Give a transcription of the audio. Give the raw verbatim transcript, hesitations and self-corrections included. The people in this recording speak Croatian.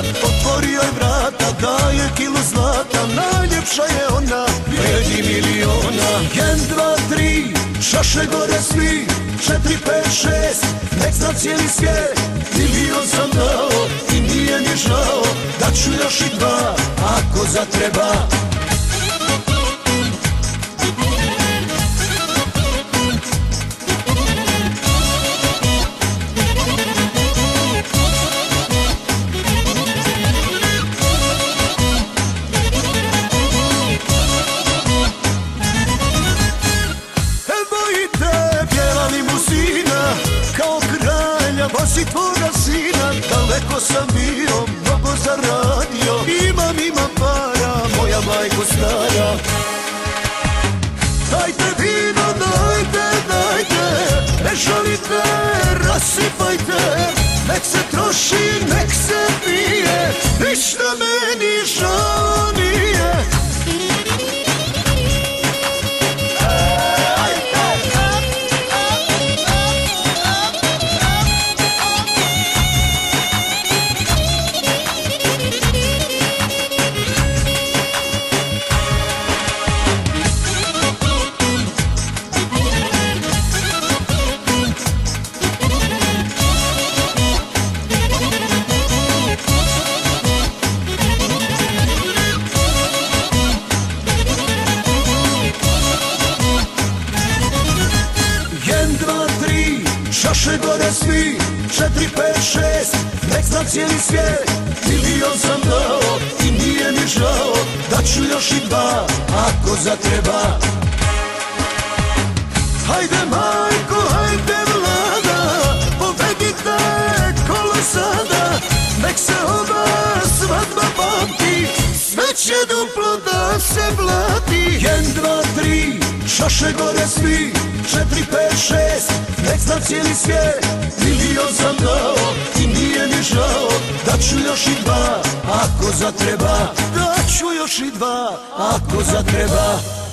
otvorio je vrata, daje kilu zlata, najljepša je ona, vredi miliona. Jen, dva, tri, šaše gore svi, četiri, pet, šest, nek zna cijeli svijet. Milion sam dao i nije mi žao, da ću još i dva, ako zatreba. Vozi tvoga sina, daleko sam bio, mnogo zaradio. Imam, imam para, moja majko stara. Dajte vino, dajte, dajte, ne žalite, rasipajte. Nek se troši, nek se pije, ništa meni žao nije. Šaše gore svi, četiri, pet, šest, nek zna cijeli svijet. Milion sam dao i nije mi žao, da ću još i dva, ako zatreba. Hajde majko, hajde vlada, povedite kolo sada. Nek se ova svadba pamti, sve će duplo da se plati. Jen, dva, tri, šaše gore svi, četiri, pet, šest, nek zna cijeli svijet. Milion sam dao i nije mi žao, da ću još i dva, ako zatreba. Da ću još i dva, ako zatreba.